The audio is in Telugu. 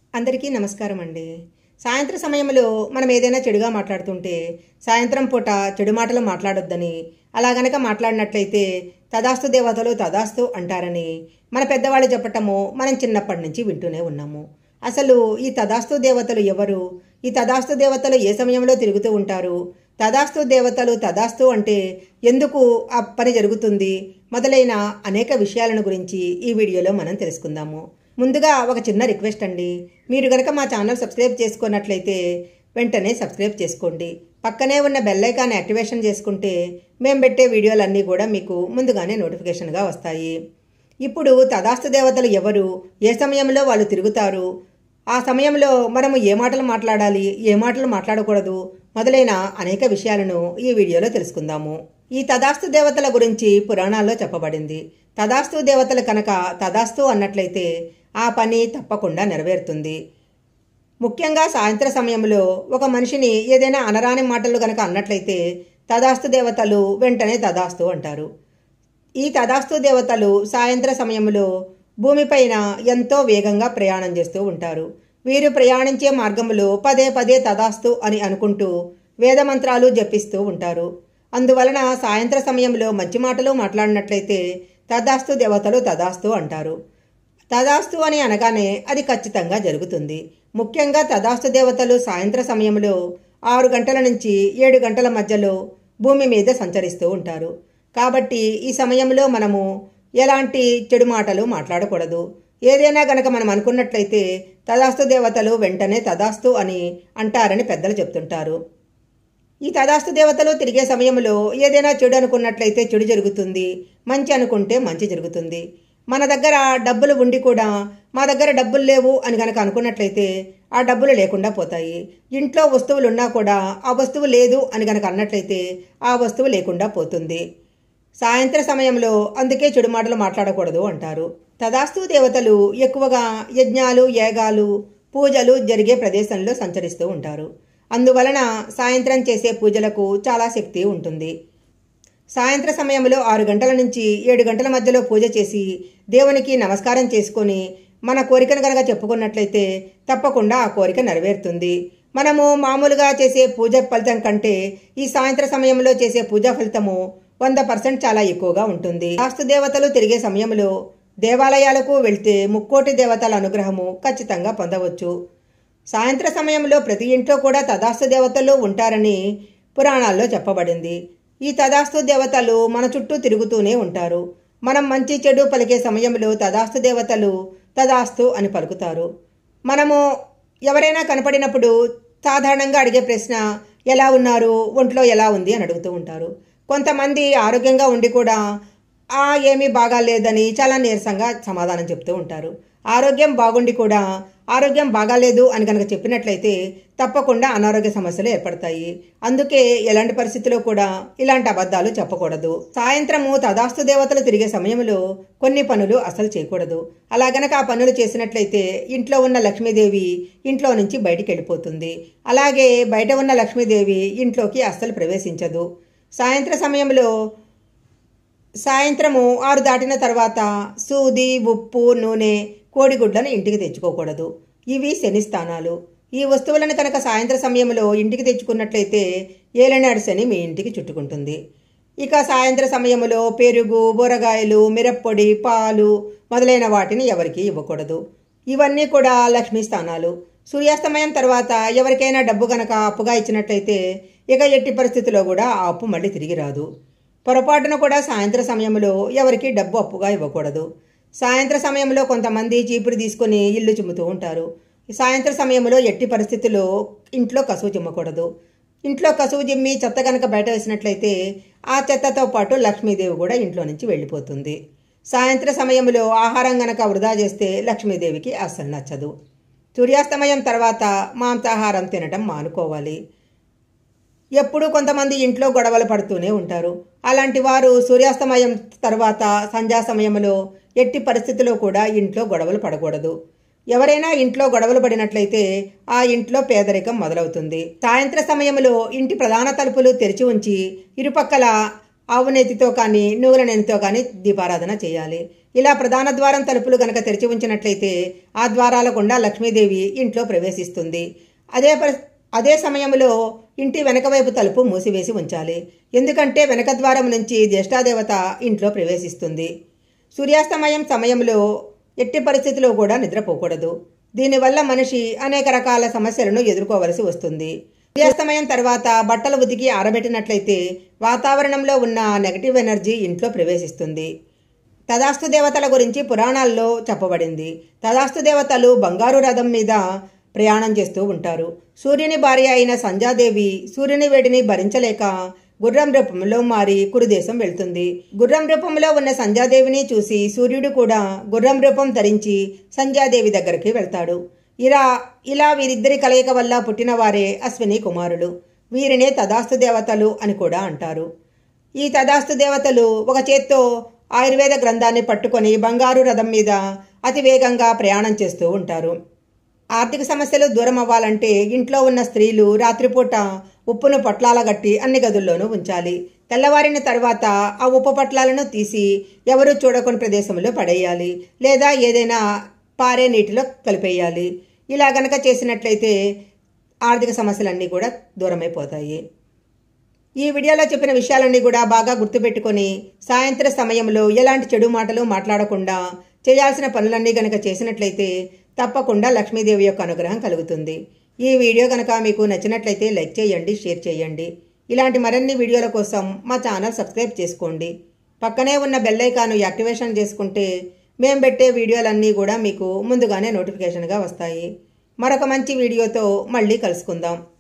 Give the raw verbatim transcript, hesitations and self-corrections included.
అందరికీ నమస్కారం అండి. సాయంత్ర సమయంలో మనం ఏదైనా చెడుగా మాట్లాడుతుంటే సాయంత్రం పూట చెడు మాటలు మాట్లాడొద్దని, అలా గనక మాట్లాడినట్లయితే తదాస్తు దేవతలు తదాస్తు అంటారని మన పెద్దవాళ్ళు చెప్పటము మనం చిన్నప్పటి నుంచి వింటూనే ఉన్నాము. అసలు ఈ తదాస్తు దేవతలు ఎవరు? ఈ తదాస్తు దేవతలు ఏ సమయంలో తిరుగుతూ ఉంటారు? తదాస్తు దేవతలు తదాస్తు అంటే ఎందుకు ఆ పని జరుగుతుంది? మొదలైన అనేక విషయాలను గురించి ఈ వీడియోలో మనం తెలుసుకుందాము. ముందుగా ఒక చిన్న రిక్వెస్ట్ అండి. మీరు గనక మా ఛానల్ సబ్స్క్రైబ్ చేసుకున్నట్లయితే వెంటనే సబ్స్క్రైబ్ చేసుకోండి. పక్కనే ఉన్న బెల్ ఐకాన్ యాక్టివేషన్ చేసుకుంటే మేము పెట్టే వీడియోలన్నీ కూడా మీకు ముందుగానే నోటిఫికేషన్గా వస్తాయి. ఇప్పుడు తదాస్తు దేవతలు ఎవరు? ఏ సమయంలో వాళ్ళు తిరుగుతారు? ఆ సమయంలో మనము ఏ మాటలు మాట్లాడాలి, ఏ మాటలు మాట్లాడకూడదు మొదలైన అనేక విషయాలను ఈ వీడియోలో తెలుసుకుందాము. ఈ తదాస్తు దేవతల గురించి పురాణాల్లో చెప్పబడింది. తదాస్తు దేవతలు కనుక తదాస్తు అన్నట్లయితే ఆ పని తప్పకుండా నెరవేరుతుంది. ముఖ్యంగా సాయంత్ర సమయంలో ఒక మనిషిని ఏదైనా అనరాని మాటలు గనక అన్నట్లయితే తదాస్తు దేవతలు వెంటనే తదాస్తు అంటారు. ఈ తదాస్తు దేవతలు సాయంత్ర సమయంలో భూమిపైన ఎంతో వేగంగా ప్రయాణం చేస్తూ ఉంటారు. వీరు ప్రయాణించే మార్గంలో పదే పదే తదాస్తు అని అనుకుంటూ వేదమంత్రాలు జపిస్తూ ఉంటారు. అందువలన సాయంత్ర సమయంలో మంచి మాటలు మాట్లాడినట్లయితే తదాస్తు దేవతలు తదాస్తు అంటారు. తదాస్తు అని అనగానే అది ఖచ్చితంగా జరుగుతుంది. ముఖ్యంగా తదాస్తు దేవతలు సాయంత్ర సమయంలో ఆరు గంటల నుంచి ఏడు గంటల మధ్యలో భూమి మీద సంచరిస్తూ ఉంటారు. కాబట్టి ఈ సమయంలో మనము ఎలాంటి చెడు మాటలు మాట్లాడకూడదు. ఏదైనా గనక మనం అనుకున్నట్లయితే తదాస్తు దేవతలు వెంటనే తదాస్తు అని అంటారని పెద్దలు చెప్తుంటారు. ఈ తదాస్తు దేవతలు తిరిగే సమయంలో ఏదైనా చెడు అనుకున్నట్లయితే చెడు జరుగుతుంది, మంచి అనుకుంటే మంచి జరుగుతుంది. మన దగ్గర డబ్బులు ఉండి కూడా మా దగ్గర డబ్బులు లేవు అని గనక అనుకున్నట్లయితే ఆ డబ్బులు లేకుండా పోతాయి. ఇంట్లో వస్తువులు ఉన్నా కూడా ఆ వస్తువు లేదు అని గనక అన్నట్లయితే ఆ వస్తువు లేకుండా పోతుంది. సాయంత్ర సమయంలో అందుకే చెడు మాటలు మాట్లాడకూడదు అంటారు. తదాస్తు దేవతలు ఎక్కువగా యజ్ఞాలు, యాగాలు, పూజలు జరిగే ప్రదేశంలో సంచరిస్తూ ఉంటారు. అందువలన సాయంత్రం చేసే పూజలకు చాలా శక్తి ఉంటుంది. సాయంత్ర సమయంలో ఆరు గంటల నుంచి ఏడు గంటల మధ్యలో పూజ చేసి దేవునికి నమస్కారం చేసుకొని మన కోరికను కనుక చెప్పుకున్నట్లయితే తప్పకుండా ఆ కోరిక నెరవేరుతుంది. మనము మామూలుగా చేసే పూజ ఫలితం కంటే ఈ సాయంత్ర సమయంలో చేసే పూజా ఫలితము వంద పర్సెంట్ చాలా ఎక్కువగా ఉంటుంది. తదాస్తు దేవతలు తిరిగే సమయంలో దేవాలయాలకు వెళ్తే ముక్కోటి దేవతల అనుగ్రహము ఖచ్చితంగా పొందవచ్చు. సాయంత్ర సమయంలో ప్రతి ఇంట్లో కూడా తదాస్తు దేవతలు ఉంటారని పురాణాల్లో చెప్పబడింది. ఈ తదాస్తు దేవతలు మన చుట్టూ తిరుగుతూనే ఉంటారు. మనం మంచి చెడు పలికే సమయంలో తదాస్తు దేవతలు తదాస్తు అని పలుకుతారు. మనము ఎవరైనా కనపడినప్పుడు సాధారణంగా అడిగే ప్రశ్న ఎలా ఉన్నారు, ఒంట్లో ఎలా ఉంది అని అడుగుతూ ఉంటారు. కొంతమంది ఆరోగ్యంగా ఉండి కూడా ఆ ఏమీ బాగాలేదని చాలా నీరసంగా సమాధానం చెప్తూ ఉంటారు. ఆరోగ్యం బాగుండి కూడా ఆరోగ్యం బాగాలేదు అని కనుక చెప్పినట్లయితే తప్పకుండా అనారోగ్య సమస్యలు ఏర్పడతాయి. అందుకే ఎలాంటి పరిస్థితుల్లో కూడా ఇలాంటి అబద్ధాలు చెప్పకూడదు. సాయంత్రము తదాస్తు దేవతలు తిరిగే సమయంలో కొన్ని పనులు అసలు చేయకూడదు. అలా గనక ఆ పనులు చేసినట్లయితే ఇంట్లో ఉన్న లక్ష్మీదేవి ఇంట్లో నుంచి బయటికి వెళ్ళిపోతుంది. అలాగే బయట ఉన్న లక్ష్మీదేవి ఇంట్లోకి అస్సలు ప్రవేశించదు. సాయంత్ర సమయంలో సాయంత్రము ఆరు దాటిన తర్వాత సూది, ఉప్పు, నూనె, కోడిగుడ్లను ఇంటికి తెచ్చుకోకూడదు. ఇవి శని స్థానాలు. ఈ వస్తువులను కనుక సాయంత్ర సమయంలో ఇంటికి తెచ్చుకున్నట్లయితే ఏలనాడు శని మీ ఇంటికి చుట్టుకుంటుంది. ఇక సాయంత్ర సమయంలో పెరుగు, ఊరగాయలు, మిరప్పొడి, పాలు మొదలైన వాటిని ఎవరికి ఇవ్వకూడదు. ఇవన్నీ కూడా లక్ష్మీ స్థానాలు. సూర్యాస్తమయం తర్వాత ఎవరికైనా డబ్బు గనక అప్పుగా ఇచ్చినట్లయితే ఇక ఎట్టి పరిస్థితుల్లో కూడా ఆ అప్పు మళ్ళీ తిరిగి రాదు. పొరపాటున కూడా సాయంత్ర సమయంలో ఎవరికి డబ్బు అప్పుగా ఇవ్వకూడదు. సాయంత్ర సమయంలో కొంతమంది చీపురు తీసుకుని ఇల్లు చిమ్ముతూ ఉంటారు. సాయంత్ర సమయంలో ఎట్టి పరిస్థితుల్లో ఇంట్లో కసువు చిమ్మకూడదు. ఇంట్లో కసువు చిమ్మి చెత్త కనుక బయట వేసినట్లయితే ఆ చెత్తతో పాటు లక్ష్మీదేవి కూడా ఇంట్లో నుంచి వెళ్ళిపోతుంది. సాయంత్ర సమయంలో ఆహారం గనక వృధా చేస్తే లక్ష్మీదేవికి అస్సలు నచ్చదు. సూర్యాస్తమయం తర్వాత మాంసాహారం తినటం మానుకోవాలి. ఎప్పుడూ కొంతమంది ఇంట్లో గొడవలు పడుతూనే ఉంటారు. అలాంటి వారు సూర్యాస్తమయం తర్వాత సంధ్యా సమయంలో ఎట్టి పరిస్థితుల్లో కూడా ఇంట్లో గొడవలు పడకూడదు. ఎవరైనా ఇంట్లో గొడవలు పడినట్లయితే ఆ ఇంట్లో పేదరికం మొదలవుతుంది. సాయంత్ర సమయంలో ఇంటి ప్రధాన తలుపులు తెరిచి ఉంచి ఇరుపక్కల ఆవు నేతితో కానీ నువ్వుల నూనెతో కానీ దీపారాధన చేయాలి. ఇలా ప్రధాన ద్వారం తలుపులు గనక తెరిచి ఉంచినట్లయితే ఆ ద్వారాల గుండా లక్ష్మీదేవి ఇంట్లో ప్రవేశిస్తుంది. అదే పరి అదే సమయంలో ఇంటి వెనక వైపు తలుపు మూసివేసి ఉంచాలి. ఎందుకంటే వెనక ద్వారం నుంచి జ్యేష్ఠాదేవత ఇంట్లో ప్రవేశిస్తుంది. సూర్యాస్తమయం సమయంలో ఎట్టి పరిస్థితిలో కూడా నిద్రపోకూడదు. దీనివల్ల మనిషి అనేక రకాల సమస్యలను ఎదుర్కోవలసి వస్తుంది. సూర్యాస్తమయం తర్వాత బట్టలు ఉతికి ఆరబెట్టినట్లయితే వాతావరణంలో ఉన్న నెగటివ్ ఎనర్జీ ఇంట్లో ప్రవేశిస్తుంది. తదాస్తు దేవతల గురించి పురాణాల్లో చెప్పబడింది. తదాస్తు దేవతలు బంగారు రథం మీద ప్రయాణం చేస్తూ ఉంటారు. సూర్యుని భార్య అయిన సంధ్యాదేవి సూర్యుని వేడిని భరించలేక గుర్రం రూపంలో మారి కురుదేశం వెళ్తుంది. గుర్రం రూపంలో ఉన్న సంధ్యాదేవిని చూసి సూర్యుడు కూడా గుర్రం రూపం ధరించి సంధ్యాదేవి దగ్గరికి వెళ్తాడు. ఇలా ఇలా వీరిద్దరి కలయిక వల్ల పుట్టిన వారే అశ్విని కుమారులు. వీరినే తదాస్తు దేవతలు అని కూడా అంటారు. ఈ తదాస్తు దేవతలు ఒక చేత్తో ఆయుర్వేద గ్రంథాన్ని పట్టుకొని బంగారు రథం మీద అతి వేగంగా ప్రయాణం చేస్తూ ఉంటారు. ఆర్థిక సమస్యలు దూరం అవ్వాలంటే ఇంట్లో ఉన్న స్త్రీలు రాత్రిపూట ఉప్పును పొట్లాల గట్టి అన్ని గదుల్లోనూ ఉంచాలి. తెల్లవారిన తర్వాత ఆ ఉప్పు పొట్లాలను తీసి ఎవరూ చూడకొని ప్రదేశంలో పడేయాలి, లేదా ఏదైనా పారే నీటిలో కలిపేయాలి. ఇలా గనక చేసినట్లయితే ఆర్థిక సమస్యలన్నీ కూడా దూరమైపోతాయి. ఈ వీడియోలో చెప్పిన విషయాలన్నీ కూడా బాగా గుర్తుపెట్టుకొని సాయంత్రం సమయంలో ఎలాంటి చెడు మాటలు మాట్లాడకుండా చేయాల్సిన పనులన్నీ గనక చేసినట్లయితే తప్పకుండా లక్ష్మీదేవి యొక్క అనుగ్రహం కలుగుతుంది. ఈ వీడియో కనుక మీకు నచ్చినట్లయితే లైక్ చేయండి, షేర్ చేయండి. ఇలాంటి మరిన్ని వీడియోల కోసం మా ఛానల్ సబ్స్క్రైబ్ చేసుకోండి. పక్కనే ఉన్న బెల్ ఐకాన్ యాక్టివేషన్ చేసుకుంటే మేము పెట్టే వీడియోలన్నీ కూడా మీకు ముందుగానే నోటిఫికేషన్గా వస్తాయి. మరొక మంచి వీడియోతో మళ్ళీ కలుసుకుందాం.